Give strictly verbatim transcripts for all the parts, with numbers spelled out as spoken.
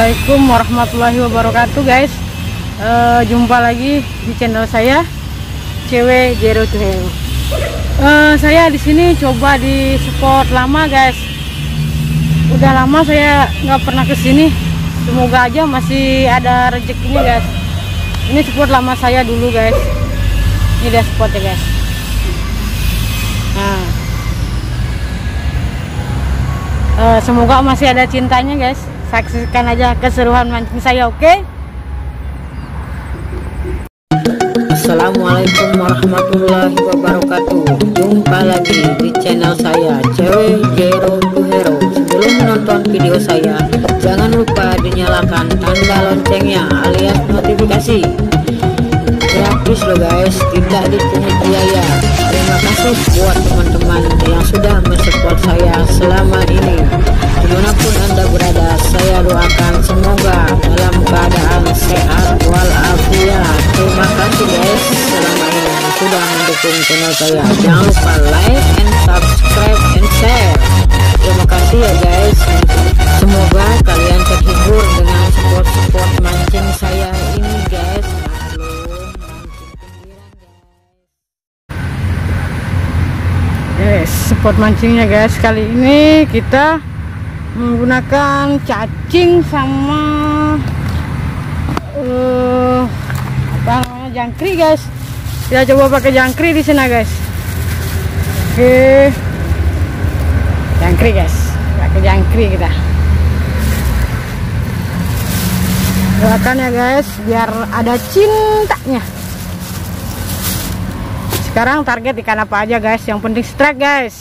Assalamualaikum warahmatullahi wabarakatuh guys. uh, Jumpa lagi di channel saya Cewek Zero to Hero. uh, Saya di sini coba di spot lama guys. Udah lama saya nggak pernah kesini. Semoga aja masih ada rezekinya guys. Ini spot lama saya dulu guys. Ini dia spotnya guys. Nah, uh, semoga masih ada cintanya guys. Saksikan aja keseruan mancing saya, oke? Okay? Assalamualaikum warahmatullahi wabarakatuh. Jumpa lagi di channel saya Cewek Zero to Hero. Sebelum menonton video saya, jangan lupa dinyalakan tanda loncengnya alias notifikasi. Gratis loh guys, tidak dipungut biaya. Terima kasih buat teman-teman yang sudah mensupport saya selama ini. Dimanapun anda berada, saya doakan semoga dalam keadaan sehat walafiat. Terima kasih guys selama ini sudah mendukung channel saya. Jangan lupa like and subscribe and share. Terima kasih ya guys. Semoga kalian terhibur dengan support-support mancing saya ini guys. Yes, spot mancingnya guys. Kali ini kita menggunakan cacing sama uh, apa namanya jangkrik guys. Kita coba pakai jangkrik di sana guys. Oke, jangkrik guys, pakai jangkrik kita. Doakan ya guys, biar ada cintanya. Sekarang target ikan apa aja guys? Yang penting strike guys.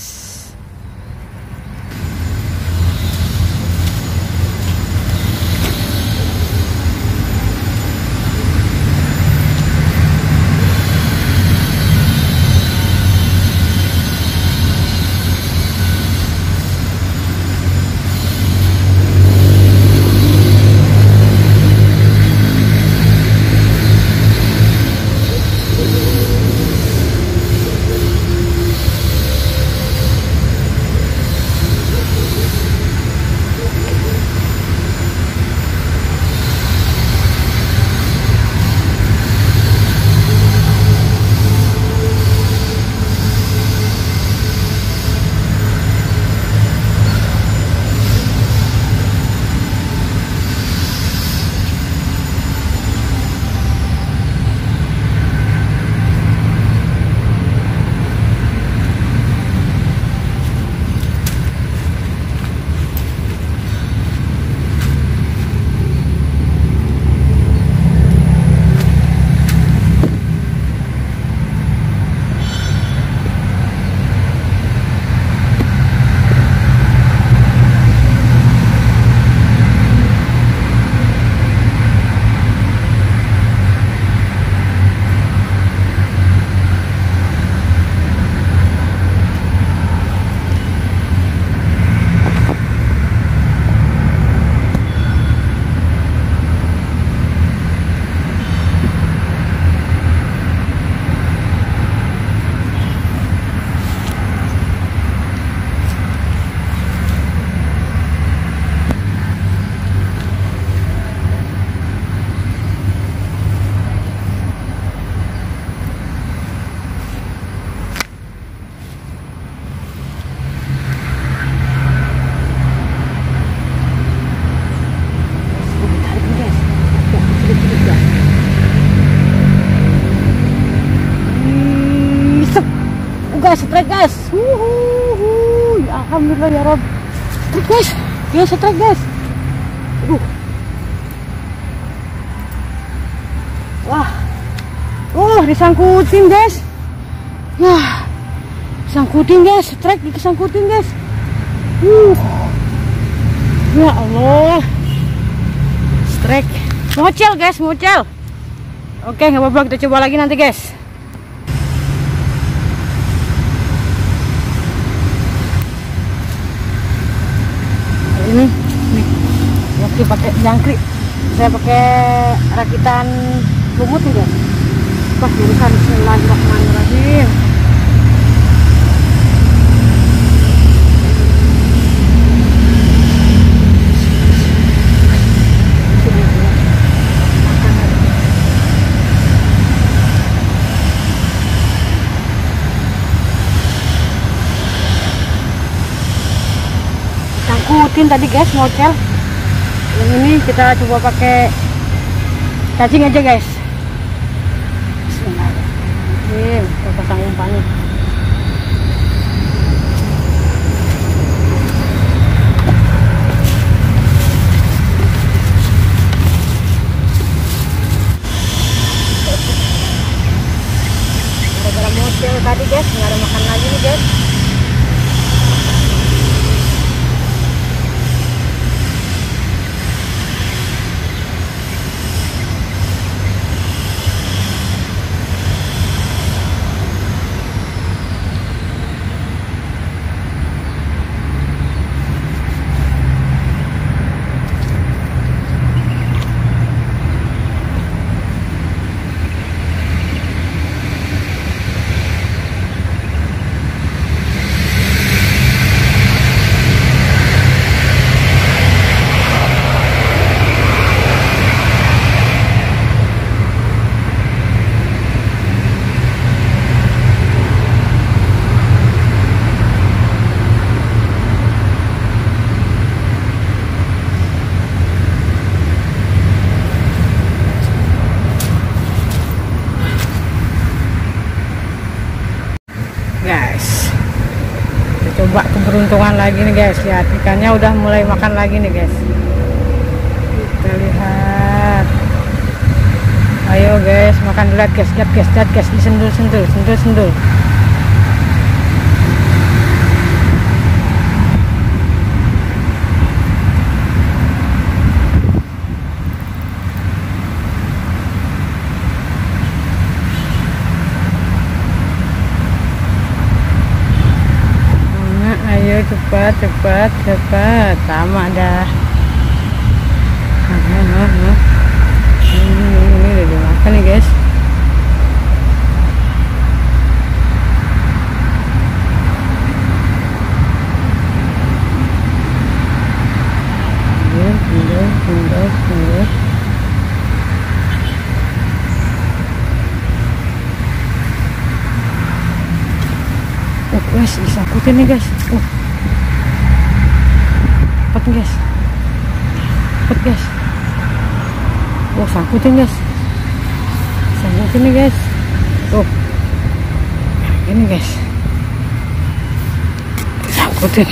Guys, strike guys. Wuhuhu. Alhamdulillah ya Rob. Strike guys. Ya strike guys. Aduh. Wah. Oh, disangkutin guys. Ya. Disangkutin guys. Strike disangkutin guys. Uh. Ya Allah. Strike. Mocel guys, mocel. Oke, nggak apa-apa, kita coba lagi nanti guys. Ini nih waktu pakai jangkrik, saya pakai rakitan lumut nih guys. Pas jurusan Bismillahirrahmanirrahim. rutin tadi guys, ngocel. Yang ini kita coba pakai cacing aja guys. Bismillahirrahmanirrahim. Kita pasang umpannya. Gara-gara ngocel tadi guys, nggak ada makan lagi nih guys. Guys, kita coba keberuntungan lagi nih guys. Lihat, ikannya udah mulai makan lagi nih guys. Kita lihat. Ayo guys, makan dulu guys. Lihat guys, lihat guys, disendul sendul sendul sendul. Ayo cepat cepat cepat, sama dah. Nah, nah, nah. Ini, ini, ini udah dimakan nih guys. Sendul, sendul, sendul, sendul. Oh guys, disangkutin nih guys. Oh, cepet guys, cepet guys. Oh, sangkutin guys, sangkutin nih guys. Tuh, ini guys, sangkutin.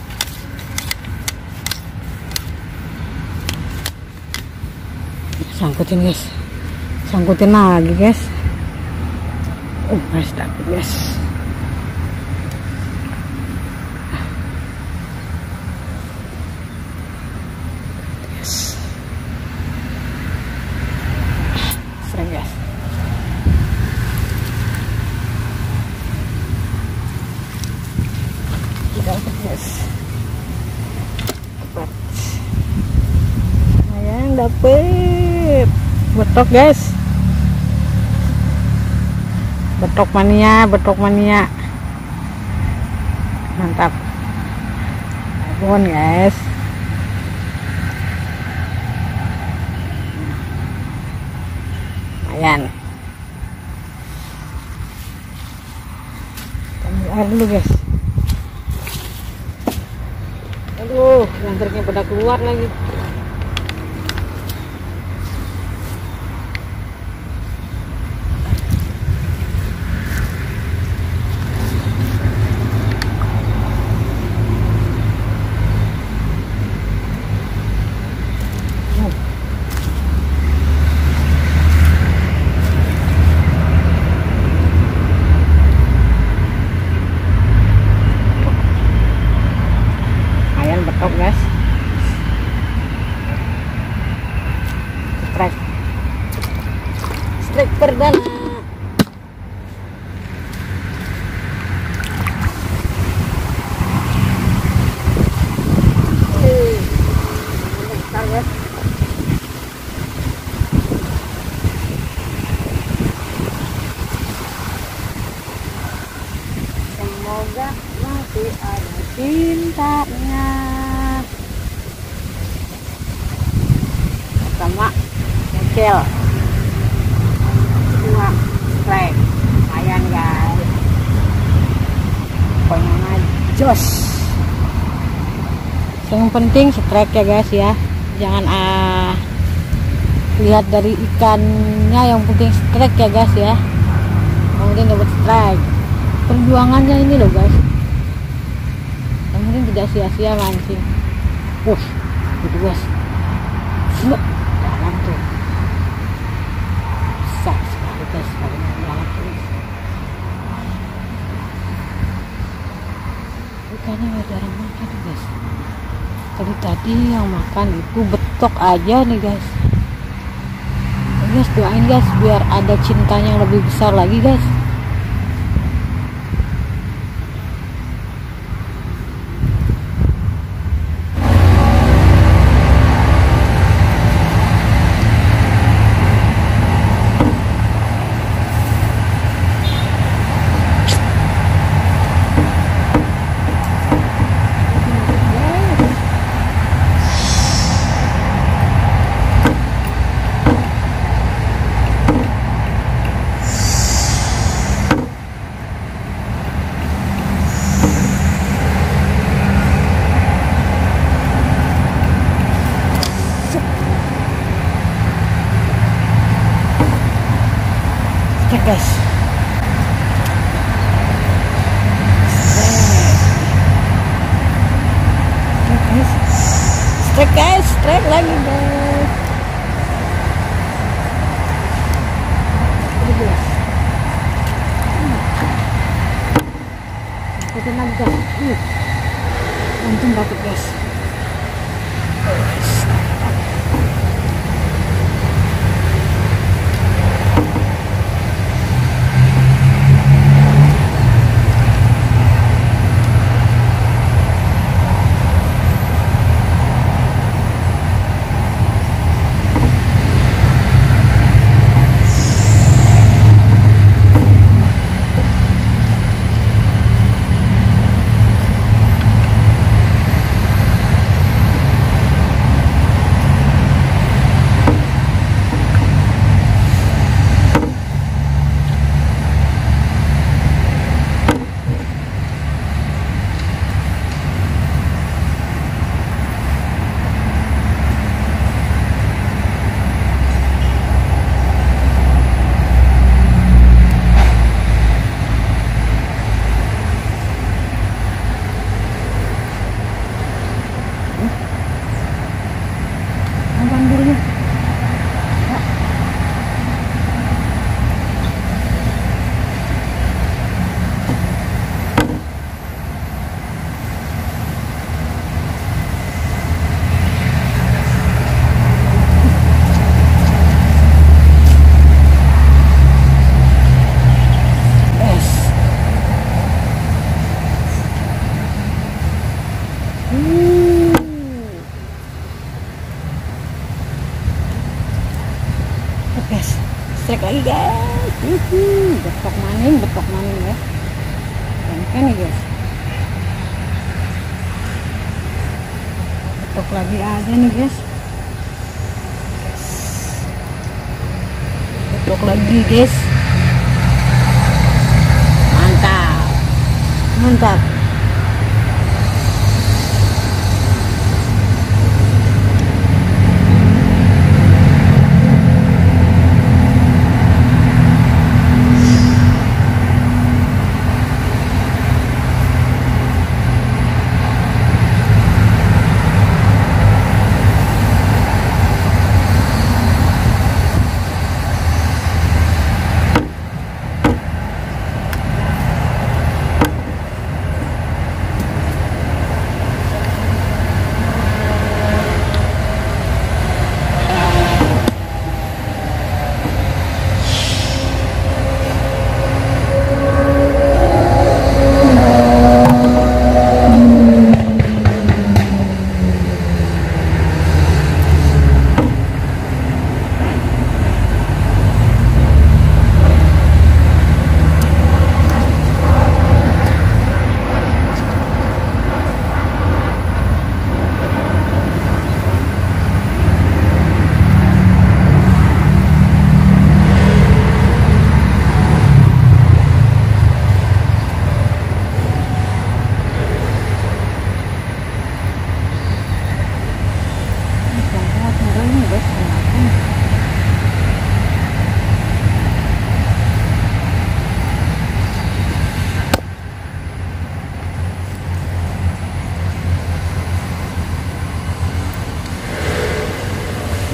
Sangkutin guys, sangkutin lagi guys. Oh guys, dapet guys. Sering guys. Dapat guys. Dapat. Sayang dapet. Betok guys. Betok mania, betok mania. Mantap. Abon guys. Lumayan. Ambil air dulu guys. Aduh, lantarnya pada keluar lagi. Betok guys, strike strike perdana. Hei, besar guys. Semoga masih ada cintanya. Sama kecil dua strike, lumayan guys, pokoknya jos. Yang penting strike ya guys ya, jangan ah lihat dari ikannya, yang penting strike ya guys ya, yang penting dapat strike. Perjuangannya ini loh guys, yang penting tidak sia-sia mancing. Wuh, gitu guys, Loh, dalam tuh, besar sekali guys, kalau dalam tuh ikannya nggak jarang makan nih guys. Tadi tadi yang makan itu betok aja nih guys. Guys, doain guys biar ada cintanya yang lebih besar lagi guys. Strike guys, strike guys, strike lagi guys. Kita naga, uh, untung dapat guys. Guys, strike lagi guys. Uhuh, betok maning, betok maning ya. Kan nih guys. Betok lagi aja nih guys. Betok lagi guys. Mantap. Mantap.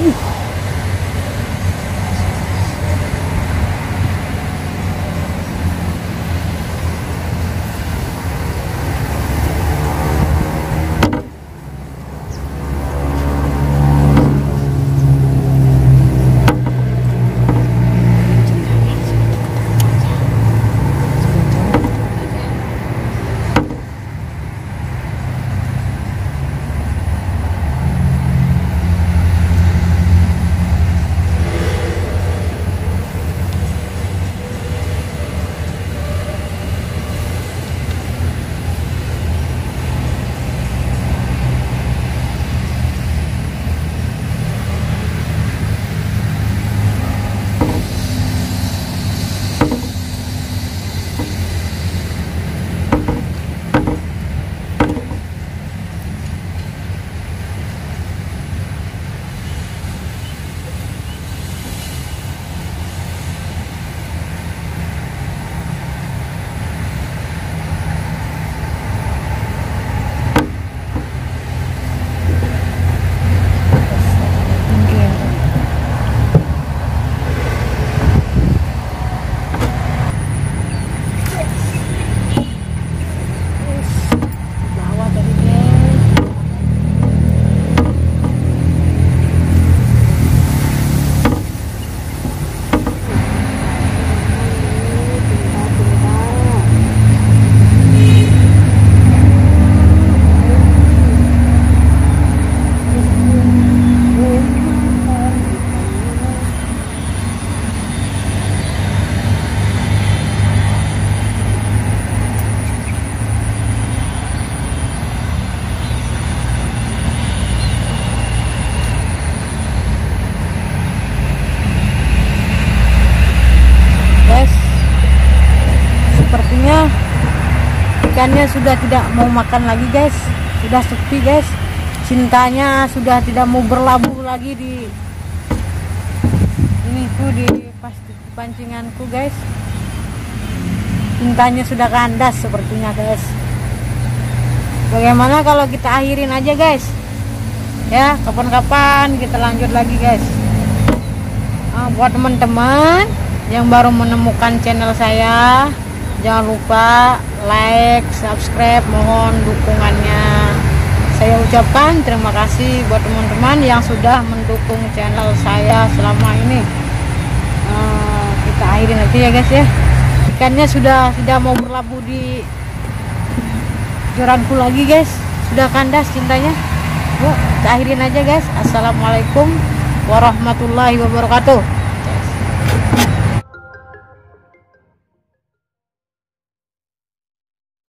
Ikannya sudah tidak mau makan lagi guys, sudah sepi guys, cintanya sudah tidak mau berlabuh lagi di ini tuh di pasti pancinganku guys, cintanya sudah kandas sepertinya guys. Bagaimana kalau kita akhirin aja guys ya, kapan-kapan kita lanjut lagi guys. Nah, buat teman-teman yang baru menemukan channel saya, jangan lupa like, subscribe, mohon dukungannya. Saya ucapkan terima kasih buat teman-teman yang sudah mendukung channel saya selama ini. Uh, kita akhirin aja ya guys ya. Ikannya sudah tidak mau berlabuh di joranku lagi guys, sudah kandas cintanya. Yuk kita akhirin aja guys. Assalamualaikum warahmatullahi wabarakatuh.